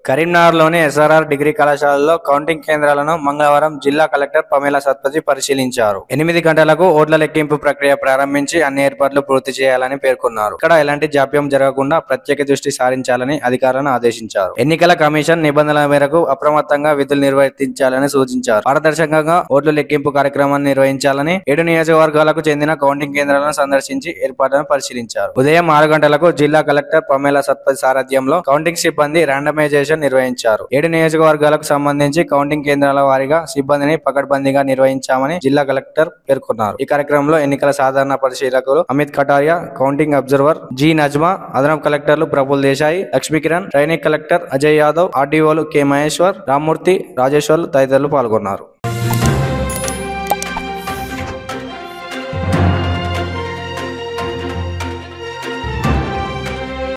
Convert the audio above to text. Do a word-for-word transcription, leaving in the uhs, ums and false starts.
కరీంనగర్లోని SRR degree కళాశాలలో counting కేంద్రాలను మంగళవారం జిల్లా కలెక్టర్ పమేలా సత్పథి పరిశీలించారు. ఎనిమిది గంటలకు ఓట్ల లెక్కింపు ప్రక్రియ ప్రారంభించి అన్ని ఏర్పాట్లు పూర్తి చేయాలని పేర్కొన్నారు. ఇక్కడ ఎలాంటి జాప్యం జరగకుండా ప్రత్యేక దృష్టి సారించాలని అధికారులను ఆదేశించారు. ఎన్నికల కమిషన్ నిబంధనల మేరకు అప్రమత్తంగా విధులు నిర్వర్తించాలని సూచించారు. పారదర్శకంగా ఓట్ల లెక్కింపు కార్యక్రమాన్ని నిర్వహించాలని ఏడు నియోజకవర్గాలకు చెందిన కౌంటింగ్ కేంద్రాలను సందర్శించి ఏర్పాట్లను పరిశీలించారు. ఉదయం ఆరు గంటలకు జిల్లా కలెక్టర్ పమేలా సత్పథి సారథ్యంలో కౌంటింగ్ సిబ్బంది ర్యాండమైజేషన్ నిర్వహించారు. ఏడు నియోజకవర్గాలకు సంబంధించి కౌంటింగ్ కేంద్రాల వారీగా సిబ్బందిని పకడ్బందీగా నిర్వహించామని జిల్లా కలెక్టర్ పేర్కొన్నారు. ఈ కార్యక్రమంలో ఎన్నికల సాధారణ పరిశీలకులు Amit Kataria, counting observer G Najma, అదనపు కలెక్టర్లు ప్రఫుల్ దేశాయి, లక్ష్మీకిరణ్, ట్రైనింగ్ కలెక్టర్ అజయ్ యాదవ్, ఆర్డీఓలు కె మహేశ్వర్, రామ్మూర్తి, రాజేశ్వర్లు తదితరులు పాల్గొన్నారు.